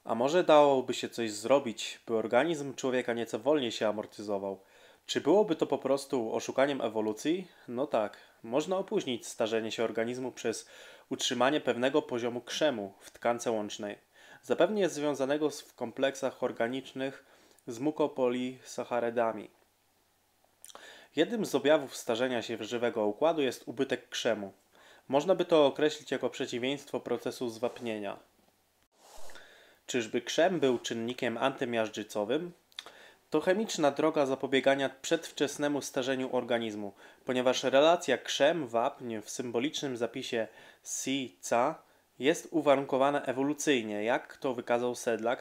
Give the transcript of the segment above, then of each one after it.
A może dałoby się coś zrobić, by organizm człowieka nieco wolniej się amortyzował? Czy byłoby to po prostu oszukaniem ewolucji? No tak, można opóźnić starzenie się organizmu przez utrzymanie pewnego poziomu krzemu w tkance łącznej, zapewne związanego w kompleksach organicznych z mukopolisacharydami. Jednym z objawów starzenia się żywego układu jest ubytek krzemu. Można by to określić jako przeciwieństwo procesu zwapnienia. Czyżby krzem był czynnikiem antymiażdżycowym? To chemiczna droga zapobiegania przedwczesnemu starzeniu organizmu, ponieważ relacja krzem-wapń w symbolicznym zapisie Si-Ca jest uwarunkowana ewolucyjnie, jak to wykazał Sedlak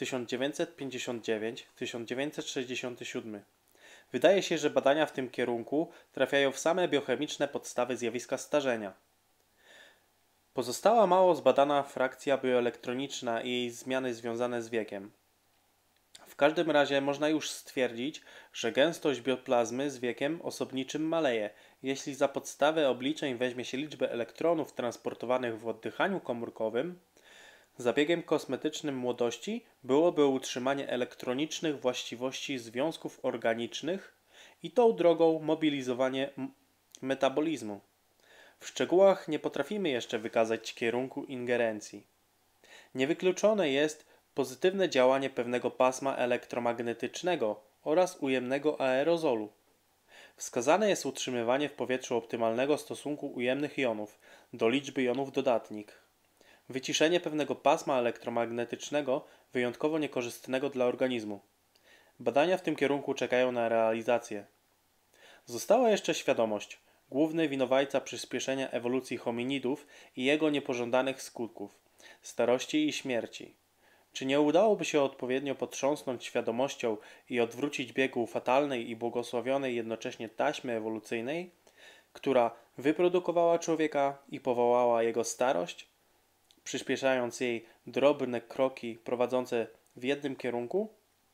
1959-1967. Wydaje się, że badania w tym kierunku trafiają w same biochemiczne podstawy zjawiska starzenia. Pozostała mało zbadana frakcja bioelektroniczna i jej zmiany związane z wiekiem. W każdym razie można już stwierdzić, że gęstość bioplazmy z wiekiem osobniczym maleje. Jeśli za podstawę obliczeń weźmie się liczbę elektronów transportowanych w oddychaniu komórkowym, zabiegiem kosmetycznym młodości byłoby utrzymanie elektronicznych właściwości związków organicznych i tą drogą mobilizowanie metabolizmu. W szczegółach nie potrafimy jeszcze wykazać kierunku ingerencji. Niewykluczone jest pozytywne działanie pewnego pasma elektromagnetycznego oraz ujemnego aerozolu. Wskazane jest utrzymywanie w powietrzu optymalnego stosunku ujemnych jonów do liczby jonów dodatnik. Wyciszenie pewnego pasma elektromagnetycznego wyjątkowo niekorzystnego dla organizmu. Badania w tym kierunku czekają na realizację. Została jeszcze świadomość, główny winowajca przyspieszenia ewolucji hominidów i jego niepożądanych skutków, starości i śmierci. Czy nie udałoby się odpowiednio potrząsnąć świadomością i odwrócić biegu fatalnej i błogosławionej jednocześnie taśmy ewolucyjnej, która wyprodukowała człowieka i powołała jego starość, przyspieszając jej drobne kroki prowadzące w jednym kierunku?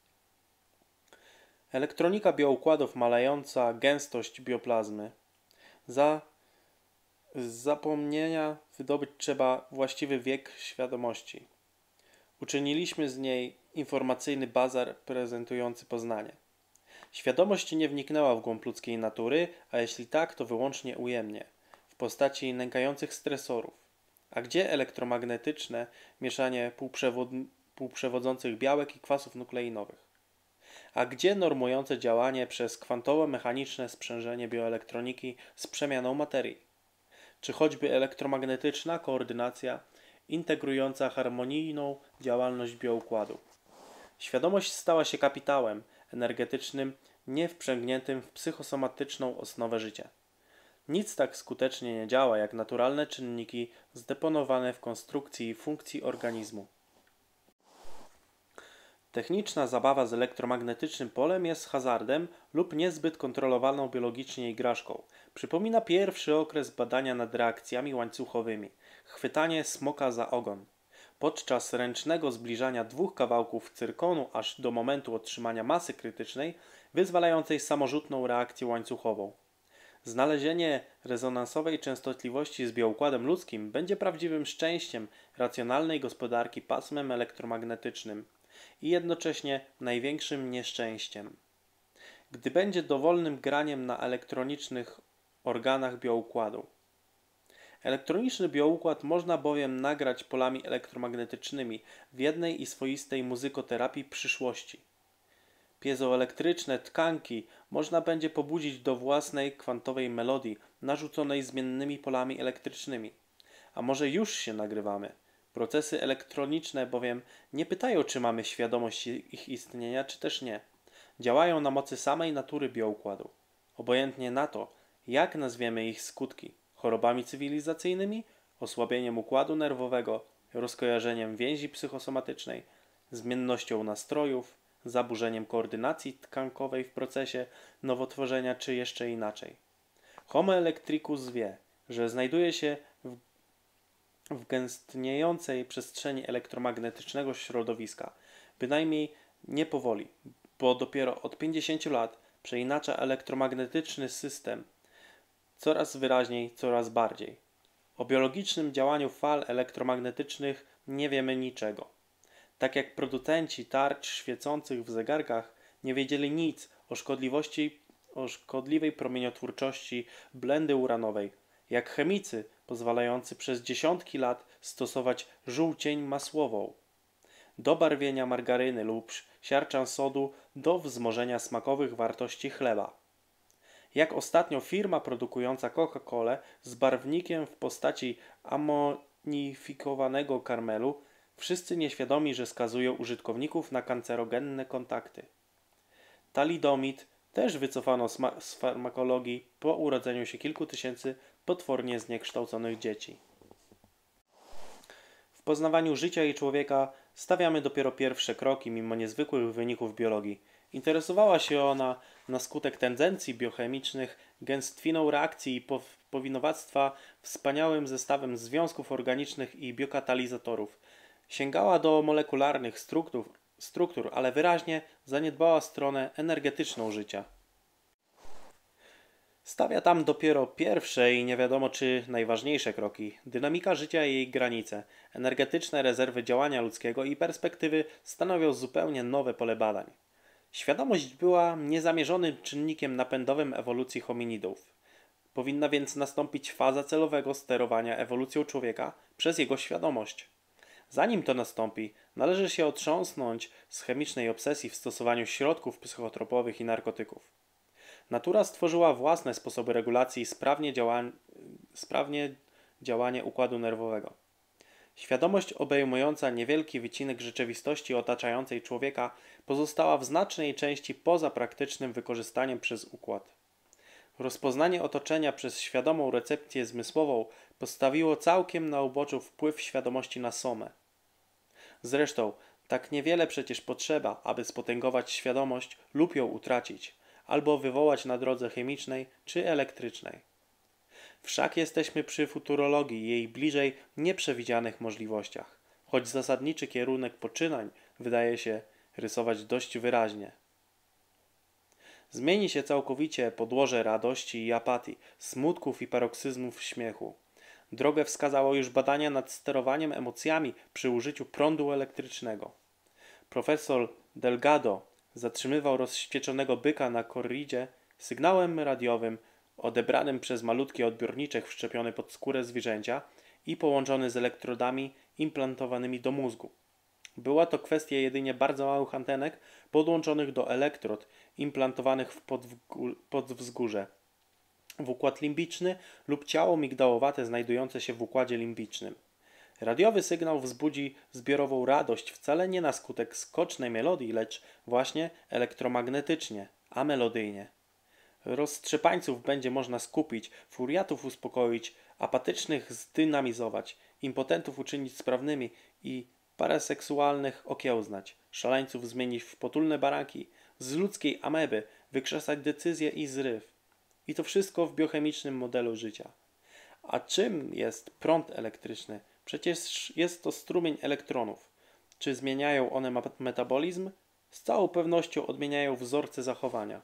Elektronika bioukładów malejąca gęstość bioplazmy. Z zapomnienia wydobyć trzeba właściwy wiek świadomości. Uczyniliśmy z niej informacyjny bazar prezentujący poznanie. Świadomość nie wniknęła w głąb ludzkiej natury, a jeśli tak, to wyłącznie ujemnie, w postaci nękających stresorów. A gdzie elektromagnetyczne mieszanie półprzewodzących białek i kwasów nukleinowych? A gdzie normujące działanie przez kwantowo-mechaniczne sprzężenie bioelektroniki z przemianą materii? Czy choćby elektromagnetyczna koordynacja integrująca harmonijną działalność bioukładu? Świadomość stała się kapitałem energetycznym niewprzęgniętym w psychosomatyczną osnowę życia. Nic tak skutecznie nie działa jak naturalne czynniki zdeponowane w konstrukcji i funkcji organizmu. Techniczna zabawa z elektromagnetycznym polem jest hazardem lub niezbyt kontrolowaną biologicznie igraszką. Przypomina pierwszy okres badania nad reakcjami łańcuchowymi, chwytanie smoka za ogon. Podczas ręcznego zbliżania dwóch kawałków cyrkonu aż do momentu otrzymania masy krytycznej, wyzwalającej samorzutną reakcję łańcuchową. Znalezienie rezonansowej częstotliwości z bioukładem ludzkim będzie prawdziwym szczęściem racjonalnej gospodarki pasmem elektromagnetycznym i jednocześnie największym nieszczęściem. Gdy będzie dowolnym graniem na elektronicznych organach bioukładu. Elektroniczny bioukład można bowiem nagrać polami elektromagnetycznymi w jednej i swoistej muzykoterapii przyszłości. Piezoelektryczne tkanki można będzie pobudzić do własnej kwantowej melodii narzuconej zmiennymi polami elektrycznymi. A może już się nagrywamy? Procesy elektroniczne bowiem nie pytają, czy mamy świadomość ich istnienia, czy też nie. Działają na mocy samej natury bioukładu. Obojętnie na to, jak nazwiemy ich skutki. Chorobami cywilizacyjnymi, osłabieniem układu nerwowego, rozkojarzeniem więzi psychosomatycznej, zmiennością nastrojów, zaburzeniem koordynacji tkankowej w procesie nowotworzenia, czy jeszcze inaczej. Homo electricus wie, że znajduje się w gęstniejącej przestrzeni elektromagnetycznego środowiska, bynajmniej nie powoli, bo dopiero od 50 lat przeinacza elektromagnetyczny system coraz wyraźniej, coraz bardziej. O biologicznym działaniu fal elektromagnetycznych nie wiemy niczego. Tak jak producenci tarcz świecących w zegarkach nie wiedzieli nic o szkodliwej promieniotwórczości blendy uranowej, jak chemicy pozwalający przez dziesiątki lat stosować żółcień masłową do barwienia margaryny lub siarczan sodu do wzmożenia smakowych wartości chleba. Jak ostatnio firma produkująca Coca-Colę z barwnikiem w postaci amonifikowanego karmelu, wszyscy nieświadomi, że skazują użytkowników na kancerogenne kontakty. Talidomid też wycofano z farmakologii po urodzeniu się kilku tysięcy potwornie zniekształconych dzieci. W poznawaniu życia i człowieka stawiamy dopiero pierwsze kroki mimo niezwykłych wyników biologii. Interesowała się ona na skutek tendencji biochemicznych gęstwiną reakcji i powinowactwa wspaniałym zestawem związków organicznych i biokatalizatorów. Sięgała do molekularnych struktur, ale wyraźnie zaniedbała stronę energetyczną życia. Stawia tam dopiero pierwsze i nie wiadomo czy najważniejsze kroki. Dynamika życia i jej granice, energetyczne rezerwy działania ludzkiego i perspektywy stanowią zupełnie nowe pole badań. Świadomość była niezamierzonym czynnikiem napędowym ewolucji hominidów. Powinna więc nastąpić faza celowego sterowania ewolucją człowieka przez jego świadomość. Zanim to nastąpi, należy się otrząsnąć z chemicznej obsesji w stosowaniu środków psychotropowych i narkotyków. Natura stworzyła własne sposoby regulacji i sprawnie działanie układu nerwowego. Świadomość obejmująca niewielki wycinek rzeczywistości otaczającej człowieka pozostała w znacznej części poza praktycznym wykorzystaniem przez układ. Rozpoznanie otoczenia przez świadomą recepcję zmysłową postawiło całkiem na uboczu wpływ świadomości na somę. Zresztą, tak niewiele przecież potrzeba, aby spotęgować świadomość lub ją utracić, albo wywołać na drodze chemicznej czy elektrycznej. Wszak jesteśmy przy futurologii i jej bliżej nieprzewidzianych możliwościach, choć zasadniczy kierunek poczynań wydaje się rysować dość wyraźnie. Zmieni się całkowicie podłoże radości i apatii, smutków i paroksyzmów śmiechu. Drogę wskazało już badania nad sterowaniem emocjami przy użyciu prądu elektrycznego. Profesor Delgado zatrzymywał rozświeczonego byka na korridzie sygnałem radiowym odebranym przez malutki odbiorniczek wszczepiony pod skórę zwierzęcia i połączony z elektrodami implantowanymi do mózgu. Była to kwestia jedynie bardzo małych antenek podłączonych do elektrod implantowanych w podwzgórze, w układ limbiczny lub ciało migdałowate znajdujące się w układzie limbicznym. Radiowy sygnał wzbudzi zbiorową radość wcale nie na skutek skocznej melodii, lecz właśnie elektromagnetycznie, amelodyjnie. Roztrzepańców będzie można skupić, furiatów uspokoić, apatycznych zdynamizować, impotentów uczynić sprawnymi i paraseksualnych okiełznać, szaleńców zmienić w potulne baraki, z ludzkiej ameby wykrzesać decyzję i zryw. I to wszystko w biochemicznym modelu życia. A czym jest prąd elektryczny? Przecież jest to strumień elektronów. Czy zmieniają one metabolizm? Z całą pewnością odmieniają wzorce zachowania.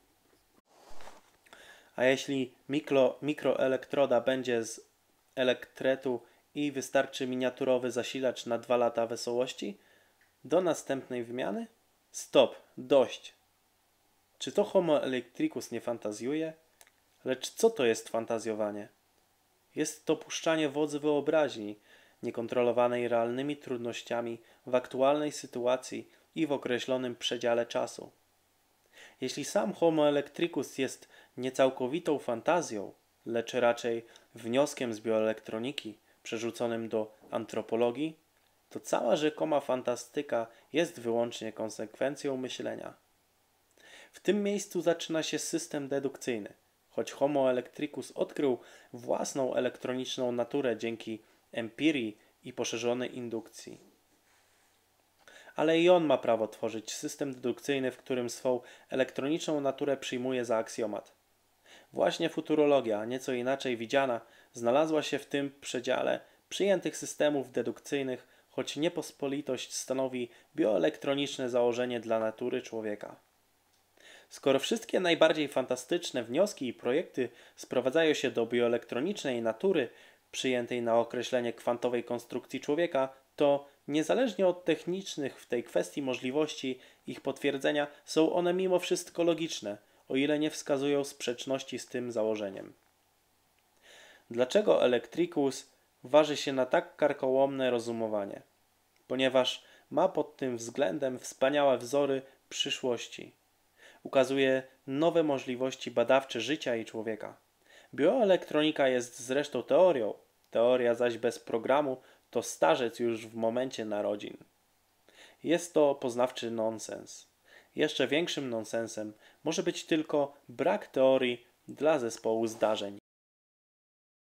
A jeśli mikroelektroda będzie z elektretu i wystarczy miniaturowy zasilacz na 2 lata wesołości? Do następnej wymiany? Stop, dość. Czy to homo electricus nie fantazjuje? Lecz co to jest fantazjowanie? Jest to puszczanie wodzy wyobraźni, niekontrolowanej realnymi trudnościami w aktualnej sytuacji i w określonym przedziale czasu. Jeśli sam homo electricus jest niecałkowitą fantazją, lecz raczej wnioskiem z bioelektroniki przerzuconym do antropologii, to cała rzekoma fantastyka jest wyłącznie konsekwencją myślenia. W tym miejscu zaczyna się system dedukcyjny, choć homo electricus odkrył własną elektroniczną naturę dzięki empirii i poszerzonej indukcji. Ale i on ma prawo tworzyć system dedukcyjny, w którym swą elektroniczną naturę przyjmuje za aksjomat. Właśnie futurologia, nieco inaczej widziana, znalazła się w tym przedziale przyjętych systemów dedukcyjnych, choć niepospolitość stanowi bioelektroniczne założenie dla natury człowieka. Skoro wszystkie najbardziej fantastyczne wnioski i projekty sprowadzają się do bioelektronicznej natury przyjętej na określenie kwantowej konstrukcji człowieka, to Niezależnie od technicznych w tej kwestii możliwości ich potwierdzenia, są one mimo wszystko logiczne, o ile nie wskazują sprzeczności z tym założeniem. Dlaczego Electricus waży się na tak karkołomne rozumowanie? Ponieważ ma pod tym względem wspaniałe wzory przyszłości. Ukazuje nowe możliwości badawcze życia i człowieka. Bioelektronika jest zresztą teorią, teoria zaś bez programu to starzec już w momencie narodzin. Jest to poznawczy nonsens. Jeszcze większym nonsensem może być tylko brak teorii dla zespołu zdarzeń.